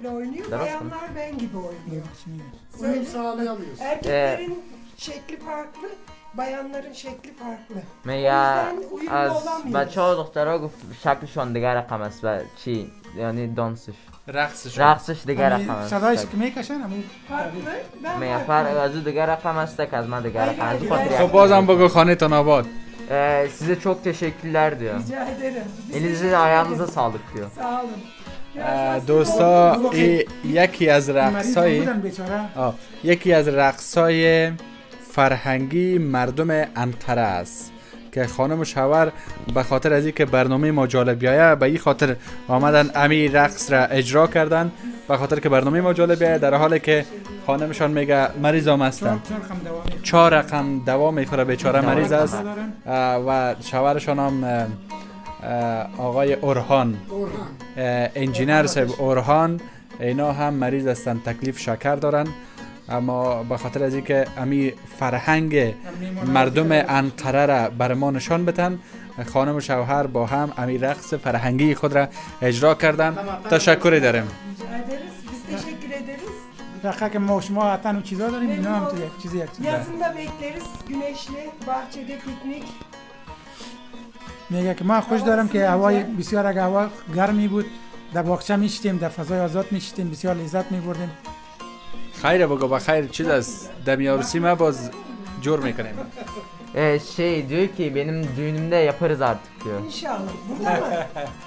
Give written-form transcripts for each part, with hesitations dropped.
böyle oynuyor, bayanlar ben gibi oynuyor. Uyum sağlayamıyoruz. Erkeklerin şekli farklı, bayanların şekli farklı. میگه uyumlu از olamıyoruz. بچه ها و دخترها گفت شکلشان دیگر رقم است و چی یعنی دانسش رقصشون رقصش دیگر رقم است صدایش که میکشن همون Farklı, ben میگه farklı. فرق از او دیگر رقم است که از من دیگر رقم است. خب بازم بگو خانه تان آباد. Size çok teşekkürler diyor. Rica ederim. Biz Elinize teşekkür ayağınıza ederiz. sağlık diyor. Sağ olun. دوستا یکی از مریض رقصای بودن بیچاره. یکی از رقصای فرهنگی مردم انقره است که خانم و شوهر به خاطر از اینکه برنامه ما جالب بیایه به این خاطر آمدن امی رقص را اجرا کردن، به خاطر که برنامه ما جالب بیایه، در حالی که خانمشان میگه مریض هم هستن، 4 رقم دوا میخوره، بیچاره مریض است و شوهرشان هم آقای اورهان انجینر صاحب اورهان، اینا هم مریض هستن، تکلیف شکر دارن، اما به خاطر از اینکه امی فرهنگ مردم انقره را بر ما نشان بدن، خانم و شوهر با هم امی رقص فرهنگی خود را اجرا کردن. تشکر داریم. Rica ederiz. Biz teşekkür ederiz. دقیقه که ما شما حتما اون چیزا داریم، اینا هم تو یک چیزی یک چیز. Yazında bekleriz. Güneşli, bahçede piknik. میگه که ما خوش دارم که هوای بسیار، اگه هوا گرمی بود در باغچه میشتیم، در فضای آزاد میشتیم، بسیار لذت میبردیم. خیر بگو بخیر چیز است دمی عروسی ما باز جور میکنیم. Şey diyor ki benim düğünümde yaparız artık diyor. İnşallah. Burada mı?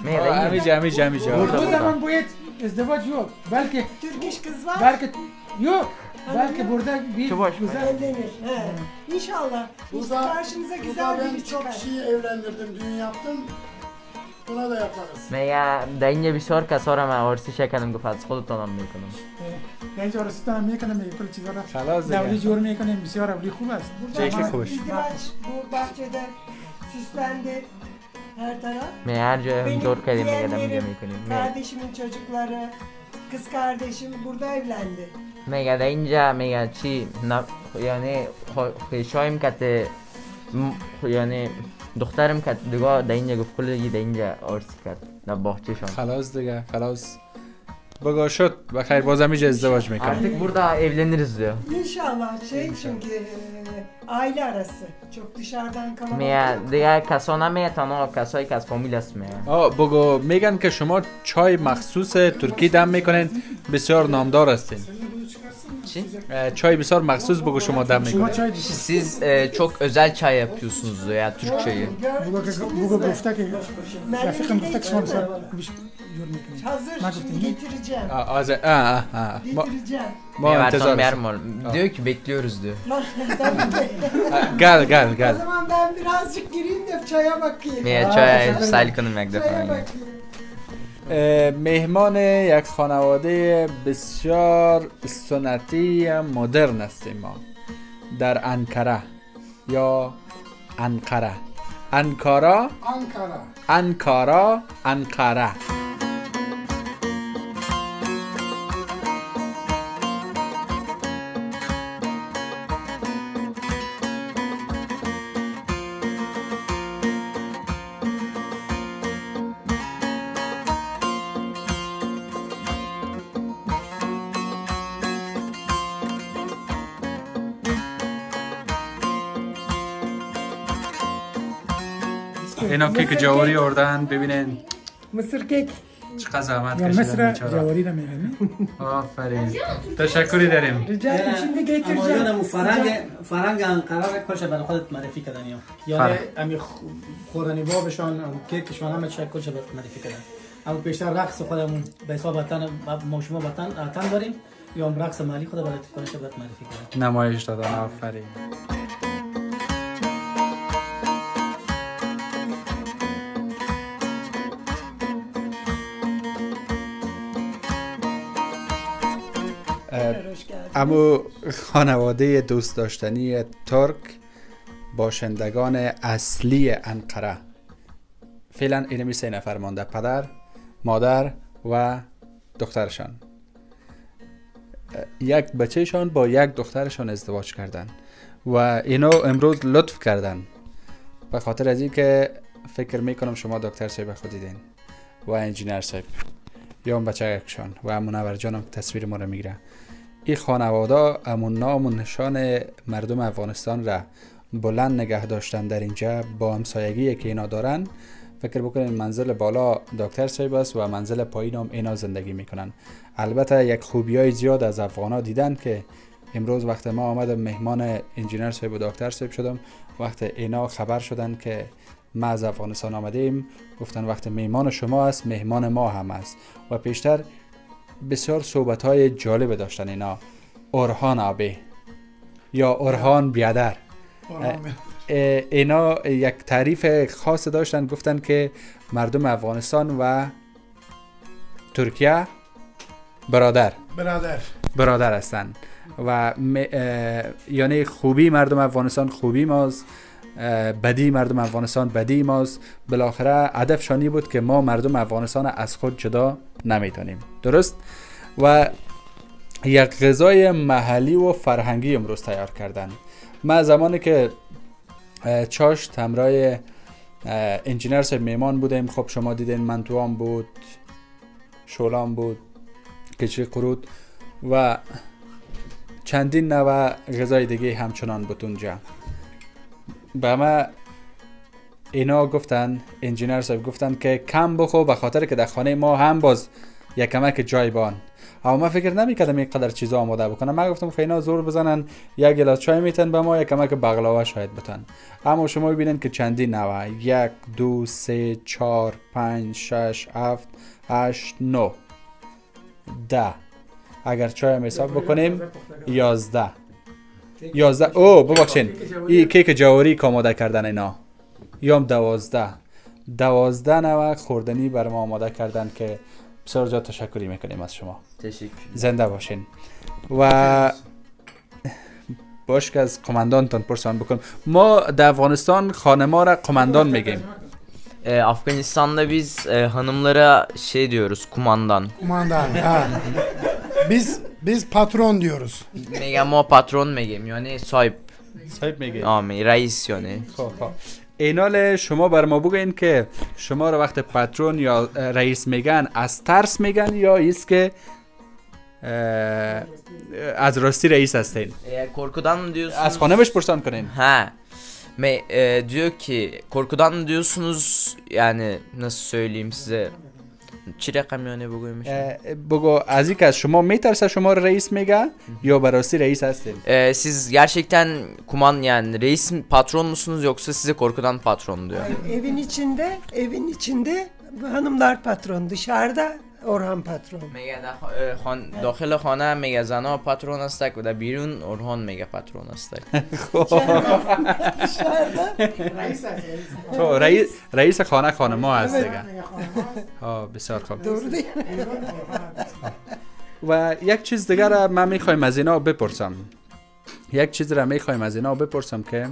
همیشه Bu zaman bu et ازدواج yok. Belki Türk iş kız var. belki yok. Belki burada bir Çubuş. güzel Evlenir. He. İnşallah. Burada, Karşınıza burada güzel ben biri çok çıkar. kişiyi evlendirdim, düğün yaptım. Buna da yaparız. میگه در اینجا بسیار کسا را من عرسی شکنم گفت از خودتانم میکنم. genç arasından میکنم، کل چیزا را خلاص دولی دیگه. جور میکنیم، بسیار اولی خوب است. Çekli Burada kuş. izdivaç bu bahçede süslendi her taraf. میگه هر جا Benim دور کردیم میگه در اینجا yeğenlerim, میکنیم. kardeşimin çocukları, kız kardeşim burada evlendi. میگه در اینجا میگه چی یعنی خویشایم که یعنی دخترم که دیگه در اینجا گفت کلی در اینجا عرسی کرد در باغچه‌شان. خلاص دیگه خلاص بگو شد بخیر بازم اینجا ازدواج میکنیم. Artık burada evleniriz diyor. İnşallah çünkü aile arası çok dışarıdan kalabalık. میگه دیگه کسا نمیه تنها کسایی که از فامیل است میگه. بگو میگن که شما چای مخصوص ترکی دم میکنین، بسیار نامدار هستین. چی؟ چای بسیار مخصوص بگو شما دم شما میکنین. çay Siz çok özel çay yapıyorsunuz diyor ya Türk çayı. بگو گفته که رفیقم گفته که شما بسیار خوبش جور میکنیم. Hazır şimdi getireceğim. Getireceğim. ما انتظار Diyor ki bekliyoruz diyor. گل O zaman ben birazcık gireyim de çaya bakayım. میگه چای سایل کنیم یک Çaya دفعه. bakayım. مهمان یک خانواده بسیار سنتی مدرن هستیم ما در انکره یا انقره. انکارا Ankara. انکارا انقره. اینا کیک جواری آوردن ببینین Mısır kek. چقدر زحمت یا کشیدن مصر بیچاره. جواری را میگن. آفرین تشکری داریم. Rica ederim şimdi اما getireceğim. یادم فرنگ انقره کلش برای خودت معرفی کردن یا یعنی امی خوردنی بابشان کیکشان همه چی کلش برات معرفی کردن. اما بیشتر رقص خودمون به حساب وطن ما شما وطن داریم یا رقص مالی خود برات کلش برات معرفی کردن. نمایش دادن آفرین. اما خانواده دوست داشتنی ترک باشندگان اصلی انقره فعلا اینمی 3 نفر مانده، پدر، مادر و دخترشان. یک بچهشان با یک دخترشان ازدواج کردن و اینا امروز لطف کردن به خاطر از این که فکر میکنم شما دکتر صاحب خود دیدین و انجینر صاحب یا اون بچه‌کشان و امون نورجان هم تصویر ما رو میگیره. این خانواده امون نام و نشان مردم افغانستان را بلند نگه داشتن در اینجا با همسایگی که اینا دارن. فکر بکنین منزل بالا دکتر صاحب است و منزل پایین هم اینا زندگی میکنن. البته یک خوبیای زیاد از افغانا دیدن که امروز وقت ما آمدم مهمان انجینر صاحب و دکتر صاحب شدم، وقت اینا خبر شدن که ما از افغانستان آمدیم گفتن وقت مهمان شما است مهمان ما هم است. و پیشتر بسیار صحبت های جالب داشتن اینا. اورهان آبی یا اورهان بیادر، اینا یک تعریف خاص داشتن. گفتن که مردم افغانستان و ترکیه برادر هستن و یعنی خوبی مردم افغانستان خوبی ماست، بدی مردم افغانستان بدی ماست. بالاخره هدفشانی بود که ما مردم افغانستان از خود جدا نمیتونیم. درست؟ و یک غذای محلی و فرهنگی امروز تیار کردن. ما زمانی که چاشت همراه انجینر صاحب میمان بودیم، خب شما دیدین منتوام بود، شولام بود، کچری قرود و چندین نوع غذای دیگه همچنان بود اونجا. به ما اینا گفتن، انجینر صاحب گفتن که کم بخو به خاطر که در خانه ما هم باز یک کمک جای بان. اما من فکر نمی‌کردم اینقدر چیزا آماده بکنم. من گفتم خب اینا زور بزنن یک گلاس چای میتن به ما، یک کمک بغلاوه شاید بتن. اما شما ببینید که چندین نوع، 1 2 3 4 5 6 7 8 9 10، اگر چای هم حساب بکنیم 11. او ببخشین این کیک جواری که آماده کردن اینا یام 12 نوع خوردنی برای ما آماده کردن که بسیار زیاد تشکری میکنیم از شما. تشکر. زنده باشین. و باش که از قماندانتان پرسان بکنم. ما در افغانستان خانما را قماندان میگیم. Afganistan'da biz hanımlara şey diyoruz, kumandan. Kumandan. Ha. Biz patron diyoruz. میگم ما پاترون میگیم، یعنی صاحب میگیم. رئیس یعنی. خب اینال شما بر ما بگین که شما رو وقت پاترون یا رئیس میگن از ترس میگن یا ایست که از راستی رئیس هستین؟ Korkudan mı diyorsunuz? از خانمش پرسان کنین. Ha. Diyor ki korkudan mı diyorsunuz, yani nasıl söyleyeyim size, چی رقم یعنی بگویمش؟ بگو از این که از شما میترسه شما رو رئیس میگه یا براستی رئیس هستین؟ Siz gerçekten yani reis patron musunuz yoksa size korkudan patron diyor? Evin içinde hanımlar patron, dışarıda Orhan patron. میگه داخل خانه میگه زنا پاترون هستک و در بیرون اورهان میگه پاترون هستک. تو رئیس خانه ما هست دیگه. بسیار خوب. و یک چیز دیگر را من میخوایم از اینا بپرسم. که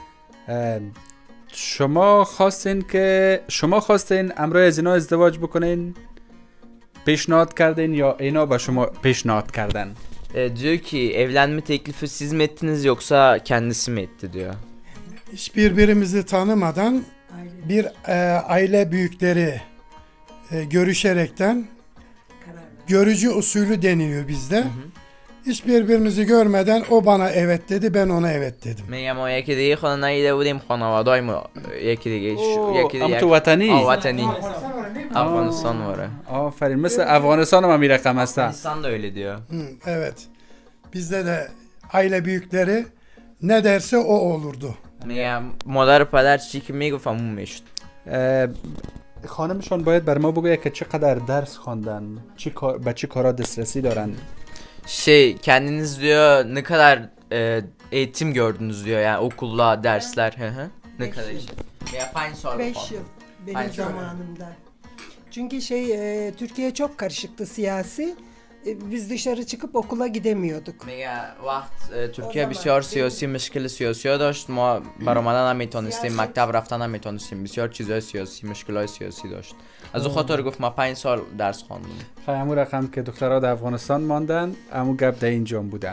شما خواستین امروز از اینا ازدواج بکنین؟ پیشنهاد کردین یا اینا به شما پیشنهاد کردن؟ Diyor ki evlenme teklifi siz mi ettiniz yoksa kendisi mi etti diyor. Hiç birbirimizi tanımadan bir aile büyükleri görüşerekten görücü usulü deniliyor bizde. Hiç birbirimizi görmeden o bana evet dedi, ben ona evet dedim. میگم ما یکی دیگه خانه ندیده بودیم، خانواده‌ای ما یکی دیگه تو وطنی؟ وطنی Afganistan var. آفرین، مثل افغانستان هم این رقم هست. Afganistan da öyle diyor. Evet. Bizde de aile büyükleri ne derse o olurdu. میگم مادر و پدر چی که میگفت همون میشد. خانمشان باید بر ما بگه که چقدر درس خواندن، به چه کارا دسترسی دارن. Kendiniz diyor ne kadar eğitim gördünüz diyor, yani okulla dersler. Ne kadar işte. Ya 5 yıl benim zamanımda. Çünkü Türkiye çok karışıktı siyasi. Biz dışarı çıkıp okula gidemiyorduk. میگه وقت ترکیه بسیار سیاسی مشکل سیاسی داشت، ما برآمدن نمیتونستیم، مکتب رفتن نمیتونستیم، بسیار چیزای سیاسی، مشکلای سیاسی داشت. از اون خاطر گفت ما 5 سال درس خواندم. همون رقم که دخترها در افغانستان ماندن، همون گپ در اینجا بوده.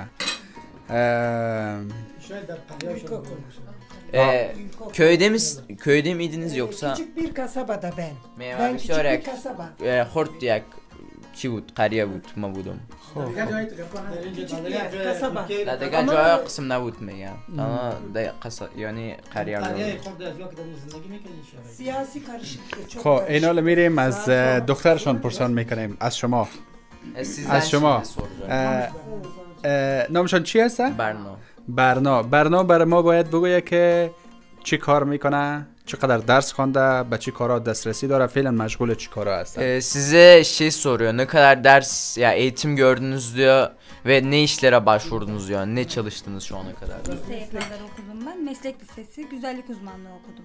Köyde miydiniz yoksa? Küçük bir kasabada ben. Ben küçük bir kasaba. Hortyak چی بود؟ قریه بود ما بودم. دیگه جایی تلفن Kasaba. دیگه جای قسم نبود میگم. یعنی قریه بود. قریه خود از یا که در زندگی میکنی شهر. Siyasi karışıklık çok خب اینا رو میریم از دخترشان پرسان میکنیم از شما از شما نامشان چی هسته؟ برنا برای ما باید بگویه که چی کار میکنه، چقدر ders خوانده، به چی کارا دسترسی داره، فعلا مشغول چی کارا هست. Size şey soruyor, ne kadar ders ya eğitim gördünüz diyor ve ne işlere başvurdunuz diyor, ne çalıştınız şu ana kadar. Liseye kadar okudum ben. Meslek lisesi, güzellik uzmanlığı okudum.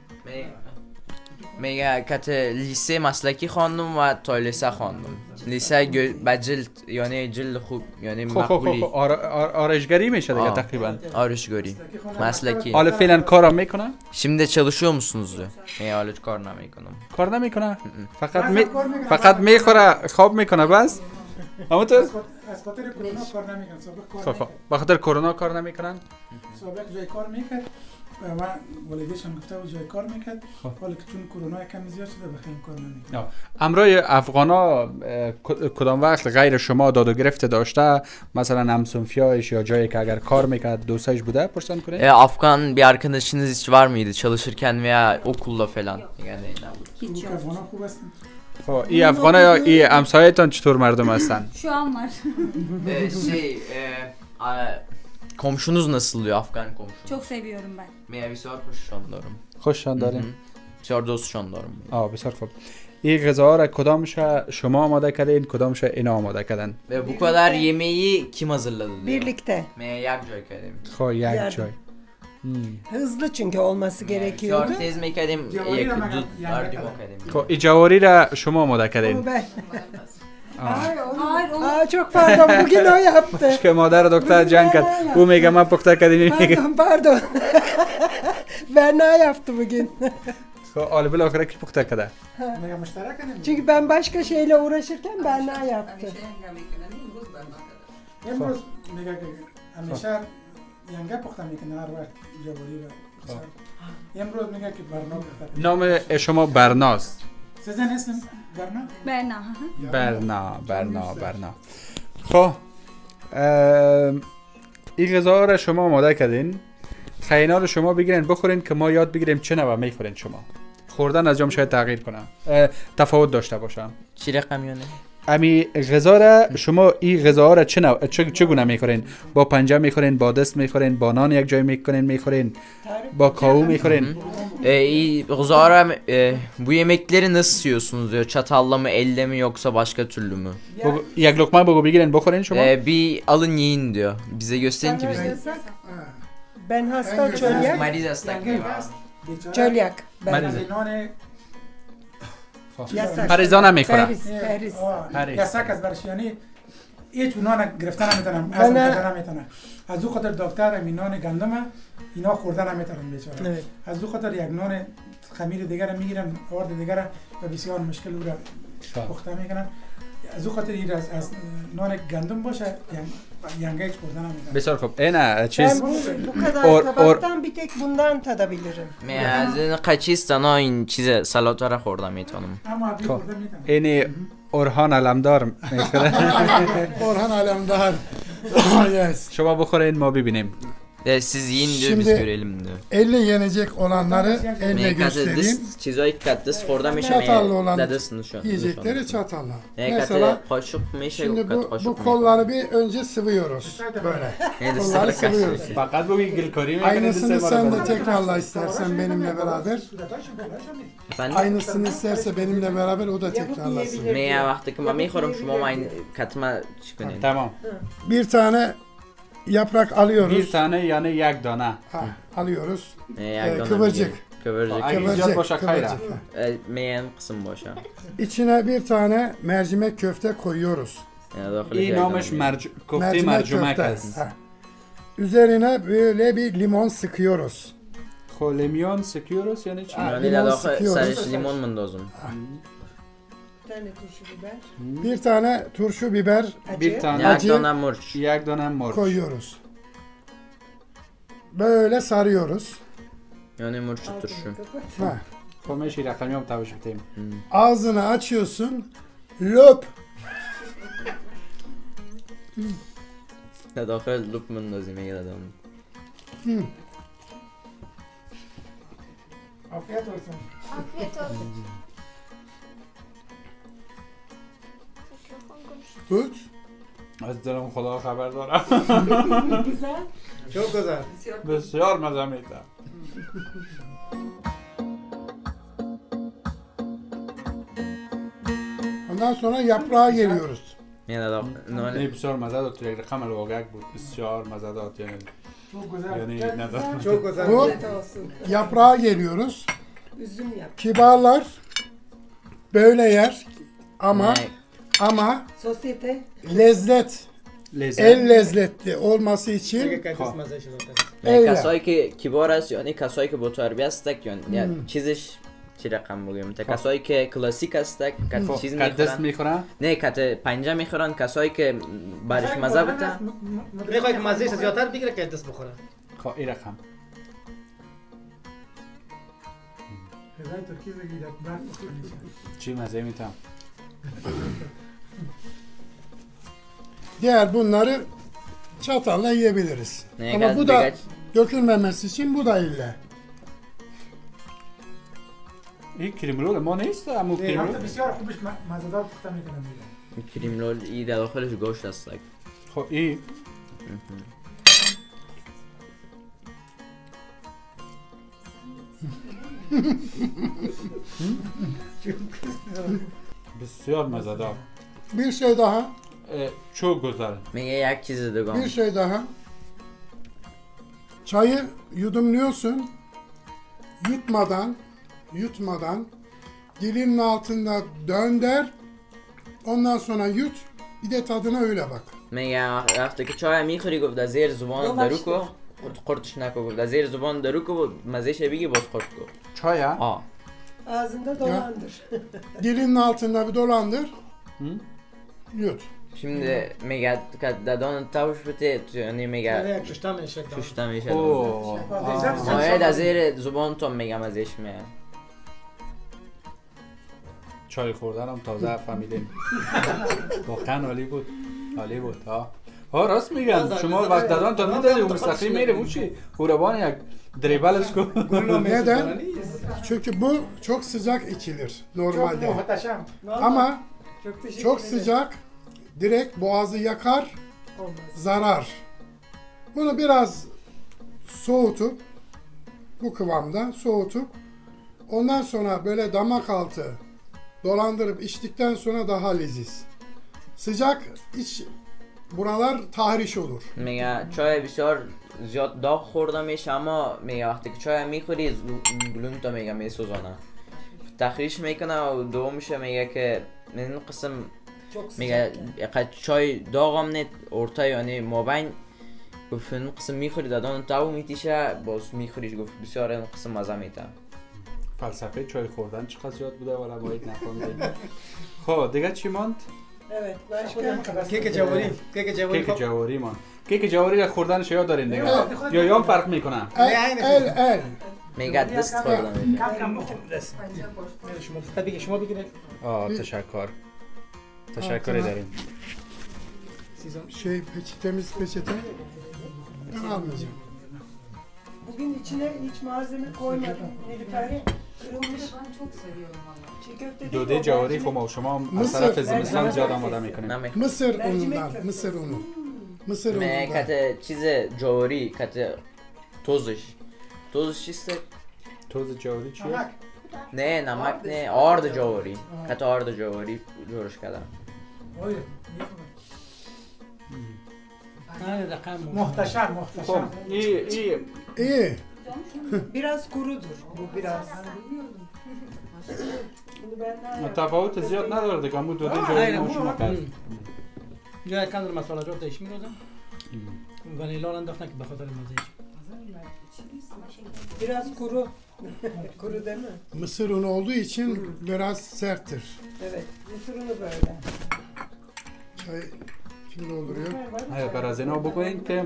میگه که لیسه مسلکی خواندم و تا لیسه خواندم. لیسه با جلد یعنی جلد خوب یعنی مقبولی. آرایشگری میشه دیگه تقریبا. آرایشگری مسلکی. حالا فعلا کارا میکنه؟ Şimdi çalışıyor musunuz diyor. حالا کار نمیکنم. کار نمیکنه؟ فقط میخوره خواب میکنه بس؟ همونطور؟ از خاطر کرونا کار نمیکنن. سابق به خاطر کرونا کار نمیکنن؟ سابق جای کار میکرد و من والدیشم گفته بود جای کار میکرد، حالا که چون کرونا کمی زیاد شده بخیر کار نمیکنه. امروی افغانا کدام وقت غیر شما داد و گرفت داشته، مثلا همسنفیایش یا جایی که اگر کار میکرد دوستایش بوده پرسان کنید؟ Afgan bir arkadaşınız hiç var mıydı çalışırken veya okulda falan? Yani Hiç yok. افغانا خوب هستن. خب این افغانا یا این همسایتان چطور مردم هستن؟ Şu an var. komşunuz nasıl diyor Afgan komşunuz? Çok seviyorum ben. بسیار خوششان دارم. خوششان داریم؟ بسیار دوستشان دارم. بسیار خوب. این غذاها را کدامش شما آماده کردین، کدامش اینا آماده کردن؟ Bu kadar yemeği kim hazırladı diyor. Birlikte. یک جای کردیم. خب یک جای. Hızlı çünkü olması gerekiyordu. بسیار تیز میکردیم یک دو اردیم کردیم. خب این جواری را شما آماده کردین؟ Ben. Hayır onu Aa, çok pardon bugün o yaptı. که مادر دکتر جنگ کرد او میگه من پخته کردیم میگه Pardon. Berna yaptı bugün. خب حالا بالاخره کی پخته کرده؟ میگه مشترک نمیشه. Çünkü ben başka şeyle uğraşırken Berna yaptı. امروز میگه که همیشه ینگه پخته میکنه هر وقت جواری را. امروز میگه که برنا پخته. نام شما برناست. سیزن اسم برنا؟ Berna. برنا. خب این غذا را شما آماده کردین، خینا رو شما بگیرین بخورین که ما یاد بگیریم چه نوع میخورین شما. خوردن از جام شاید تغییر کنه، تفاوت داشته باشه. چی رقم یونه؟ امی غذا را شما این غذا را چگونه میخورین؟ با پنجه میخورین، با دست میخورین، با نان یک جای میخورین، با کاهو میخورین؟ Bu yemekleri nasıl yiyorsunuz diyor. Çatalla mı, elle mi yoksa başka türlü mü? یک لقمه بگو بگیرین بخورین شما؟ Bir alın yiyin diyor. Bize gösterin ki biz de. Ben hasta çölyak. Mariz hastak. Çölyak. نان Yasak. پریزا نمیخوره. Paris. یاسک از برش یعنی هیچ نان گرفتن نمیتونم، از خوردن نمیتونم. از او خاطر دکتر این نان گندمه اینا خوردن نمیتونن بیچاره. از او خاطر یک نان خمیر دیگر میگیرن، آورد دیگر و بسیار مشکل او را پخته میکنن. از او خاطر این از نان گندم باشه ینگه هیچ خوردن نمیتونن. بسیار خوب. اینه چیز Bu kadar tabaktan bir tek bundan tadabilirim. از این قچیستان ها این چیز سلات را خوردم میتونم. اما ابی خوردن میتونن. اینی اورهان علمدار میخوره. Orhan Alemdar. Yes. شما بخورین ما ببینیم. Siz yiyin diyor biz Şimdi- görelim diyor. Elle yenecek olanları elle göstereyim. چیزایی که دست خورده میشه Çatallı olan دست نشون. yiyecekleri çatalla. Mesela Mesela kaşık میشه şimdi bu kolları bir önce sıvıyoruz. Böyle. Kolları sıvıyoruz. فقط بگی گلکاری Aynısını sen de tekrarla istersen benimle beraber. Aynısını isterse benimle beraber o da tekrarlasın. میگه وقتی که من میخورم شما من کتما چیکنین. تمام. Bir tane yaprak Bir alıyoruz. tane yani یک دانه. Alıyoruz. Kıvırcık. Kıvırcık. Kıvırcık. Ay, ziyad başa kayra. Meyen kısım boşa. İçine bir tane mercimek köfte koyuyoruz. این نامش کوفته Mercimek مرجمک köfte. است. Ha. Üzerine böyle bir limon sıkıyoruz. لیمیون سکیوروس یعنی چی؟ Yani limon daha sıkıyoruz. sarış limon mendozum. Bir tane turşu biber. Bir tane turşu biber Bir tane Yak Acı. dona murç. یک دانه مرچ. koyuyoruz. Böyle sarıyoruz. Yani murçu turşu. Ha. خب میشه رقمی هم تابش بتیم. Ağzını açıyorsun. Löp. داخل لوپ مندازی میگه دادم. afiyet olsun. Afiyet olsun. Good. از دلم خدا خبر دارم. Güzel. Çok güzel. بسیار مزه میده. Ondan sonra yaprağa geliyoruz. میگه داخل نه بسیار مزه داد. تو یک رقم الواقع بود. بسیار مزه داد. یعنی Çok güzel. یعنی نداد. Çok güzel. Bu Afiyet olsun. yaprağa geliyoruz. Üzüm yap. Kibarlar böyle yer ama ama Sosyete. lezzet, لذت. el lezzetli olması için دیگه کاتیس مزه شده میگه کسایی که کبار است یعنی کسایی که با تربیت است یعنی چیزش چی رقم بگیم تا کسایی که کلاسیک است که چیز دست میخورن میخورن؟ نه کت پنجه میخورن کسایی که برش مزه بده میخوای که مزهش زیادتر بگیره که دست بخوره خب این رقم Güzel Türkiye gider. Ben چی مزه میتم؟ diğer bunları çatalla yiyebiliriz. Ne Ama kadar bu da birkaç- dökülmemesi için bu da ille. این کریمرول ما نیست اما Hatta کریمرول بسیار خوبش مزدار پخته میکنم دیگه. کریملول ای در داخلش گوشت است خب این بسیار مزه دار Bir şey daha, çok güzel میگه یک چیز دیگه bir şey daha. Çayı yudumluyorsun. Yutmadan dilinin altında dönder. Ondan sonra yut. Bir de tadına öyle bak. میگه وقتی که چای میخوری گفت در زیر زبان درو کو قرطش نکو گفت در زیر زبان درو کو مزهش بگی باز قرط کو چای ها؟ آه Ağzında dolandır. Dilinin altında bir dolandır. Yut. şimdi میگه که دادان تاوش بته یعنی میگه یک ششتا میشه ششته میشه اوه مایه در زیر زبان تو میگه مزهش میاد چای خوردن هم تازه فهمیدیم واقعا عالی بود عالی بود ها راست میگم شما وقت دادن تا میدادی و مستقیم میره اون چی قربان یک دریبلش کن Neden? Çünkü bu çok sıcak içilir Çok normalde. muhteşem. Ama Çok teşekkür çok ederim. sıcak direkt boğazı yakar, Olmaz. zarar. Bunu biraz soğutup bu kıvamda soğutup ondan sonra böyle damak altı dolandırıp içtikten sonra daha leziz. Sıcak iç buralar tahriş olur. میگه چای بسیار زیاد داغ خورده میشه اما میگه وقتی که چای میخوری گلون تو میگه میسوزانه تخریش میکنه و دومشه میگه که این قسم Çok sıcak. میگه اقد چای داغ هم نید ارتا یعنی مابین گفت این قسم میخوری دادان تاو میتیشه باز میخوریش گفت بسیار این قسم مزه میده فلسفه چای خوردن چقدر زیاد بوده ولی باید نفهمیدیم خب دیگه چی ماند؟ Evet. Başka? کیک جواری کیک جواری کیک جواری ماند کیک جواری را خوردنش یاد دارین دیگه یا هم فرق میکنن El. میگه دست خورده میشه Kam kam بخور. شما بگید شما بگید تشکر داریم Şey peçetemiz peçete. Ben almayacağım. Bugün içine hiç malzeme koymadım. Nilüfer kırılmış. Ben çok seviyorum valla. Çiğ köfte değil دوده o, جواری mercimek. خب شما از مصر. طرف زمستان زیاد آماده میکنیم نمیخواد Mısır Mercimek unundan. köftesi. Mısır unu. Mısır می unundan. کت چیز جواری کت توزش چیست؟ توز جواری چیه؟ نه نمک نه آرد جواری کت آرد جواری جورش کردم Oy. رقم Muhteşem خب muhteşem. این İyi. Biraz kurudur bu biraz. Bunu ben daha yaptım. تفاوت زیاد نداره دیگه همون دوده جواری ما شما کرد یا یک کندر مساله جاتش میروزم ونیلا رو انداختن که به خاطر مزهش Biraz kuru. Kuru değil mi? Mısır unu olduğu için biraz serttir. Evet. Mısır unu böyle. Çay kim dolduruyor? برای از اینا بگوین که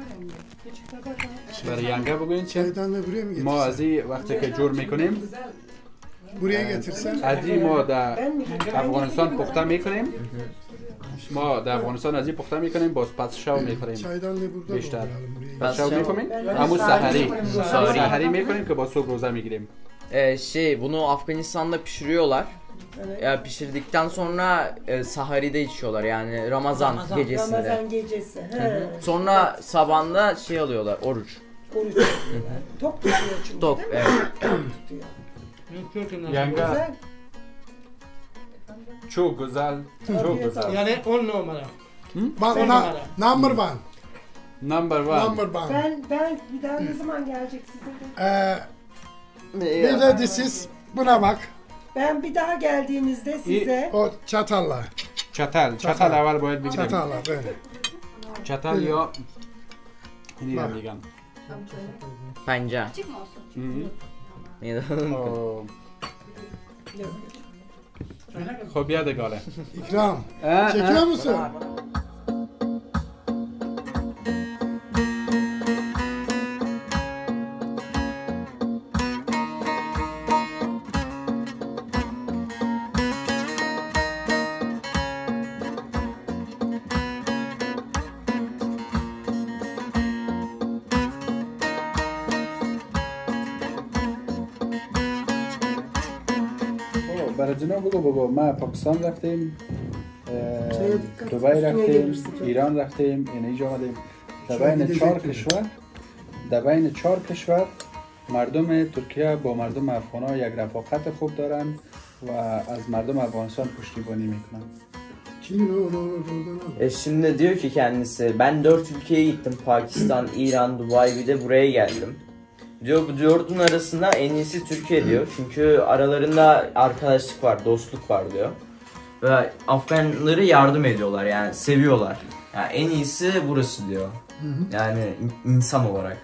برای ینگه بگوین چه Çaydan da buraya mı ما از getirsen? این وقتی که جور میکنیم Buraya getirsen. از این ما در Ben mi? افغانستان پخته میکنیم ما در افغانستان از این پخته میکنیم باز پس شو میخوریم Çaydanlığı burada بیشتر. dolduralım buraya. پس شو شو. میکنیم Ben همون sahari سحری yapıyorum. سحری میکنیم که با صبح روزه میگیریم Bunu Afganistan'da pişiriyorlar. Evet. Ya pişirdikten sonra saharide içiyorlar yani Ramazan gecesinde. Ramazan gecesi. He. Sonra sabahında şey alıyorlar oruç. Oruç. Tok tutuyor çünkü Tok, değil mi? evet. Tok tutuyor. یانگا Güzel. çok güzel çok güzel یعنی اون نمره Bak, number one. number one Number one. Ben bir daha ne zaman gelecek size? Bir de this is, buna bak. Ben bir daha geldiğinizde size O çatalla. çatal اول باید بگیریم Çatalla böyle. çatal یا اینی رو میگن Panca. Küçük mü olsun? اوه. خب یاد گاله İkram. Çekiyor musun? برای جناب بگو بابا ما پاکستان رفتیم dikkat دبی üstüne رفتیم gelirsin. ایران رفتیم یعنی اینجا آمدیم در شاید بین دیگه 4 بگیری. کشور در بین 4 کشور مردم ترکیه با مردم افغان ها یک رفاقت خوب دارن و از مردم افغانستان پشتیبانی میکنن Kimin o? Oradan al. Şimdi diyor ki kendisi ben 4 ülkeye gittim Pakistan, İran, Dubai bir de buraya geldim. Diyor bu 4'ün arasında en iyisi Türkiye diyor. Çünkü aralarında arkadaşlık var, dostluk var diyor. Ve Afganları yardım ediyorlar yani seviyorlar. Yani en iyisi burası diyor. Yani insan olarak.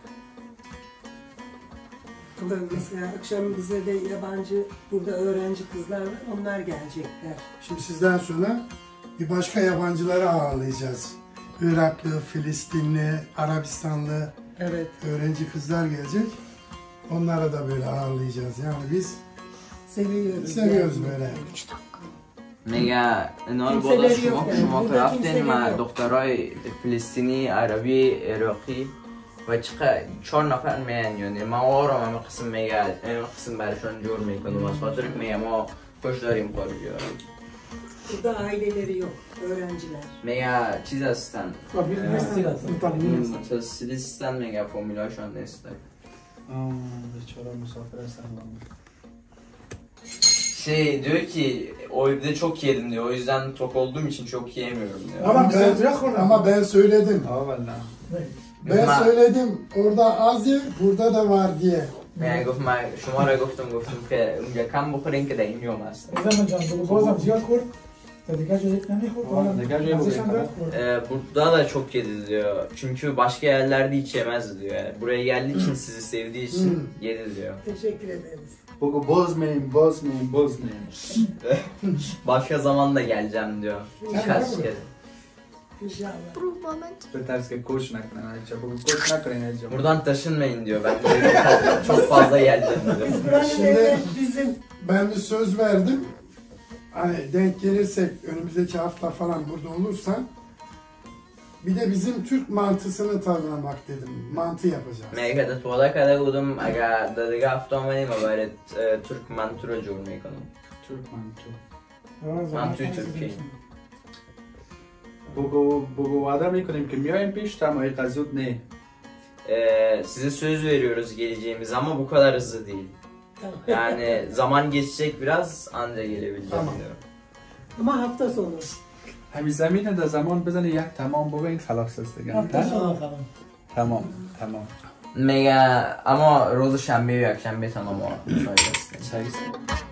Mesela akşam bize de yabancı burada öğrenci kızlar var. Onlar gelecekler. Şimdi sizden sonra bir başka yabancıları ağırlayacağız. Iraklı, Filistinli, Arabistanlı Evet. öğrenci kızlar gelecek. Onlara da böyle ağırlayacağız. Yani biz seviyoruz böyle. میگه اینا رو Kimseleri بالا yok yani. شما Burada رفتین kimseleri و yok. دخترای فلسطینی عربی عراقی و چقدر 4 نفر میان یعنی ما آرام قسم میگه قسم برشون جور میکنیم از خاطر که میگه ما خوش داریم کار بیارم Burada aileleri yok. Öğrenciler. میگه چیز هستن متصلی هستن میگه فامیلاشون نیستن بیچاره مسافر هستن şey diyor ki o evde çok yedim diyor o yüzden tok olduğum için çok yiyemiyorum diyor. Ama ben söyledim. Ben Ma- söyledim. Orada az ye, burada da var diye. میگه گفت من شما را گفتم که اونجا کم بخورین که در اینجا هست. زمان جان بگو بازم زیاد خورد تا دیگه جایی نمیخورد دیگه جایی ازشم بگو. رد خورد Burada da çok yedi diyor. Çünkü başka yerlerde hiç yemez diyor. Yani buraya geldiği için sizi sevdiği için yedi diyor. Teşekkür ederiz. بگو بازمیم Başka zaman da geleceğim diyor. Birkaç kere. İnşallah. به ترس که کوچ نکنن هیچ بگو کوچ نکنین هیچ Buradan taşınmayın diyor. Ben buraya çok fazla geleceğim diyor. Buranın Şimdi- evi bizim. Ben bir söz verdim. Hani denk gelirsek önümüzdeki hafta falan burada olursa bir de bizim Türk mantısını tadmak dedim. Mantı yapacağız. میگه که تو کده بودم اگر در دیگه هفته آمدیم و برای ترک منتو رو جور میکنم. ترک منتو منتوی ترکی. بگو وعده میکنیم که میایم پیش تمایی قزود نه Size söz veriyoruz geleceğimiz ama bu kadar hızlı değil. Yani zaman geçecek biraz anca gelebileceğim Tamam. diyor. Ama hafta sonu. همین زمین در زمان بزنی یک تمام بگوین خلاص است دیگه Hafta نه؟ sonu. تمام تمام میگه اما روز شنبه و یک شنبه تمام آماده است. صحیح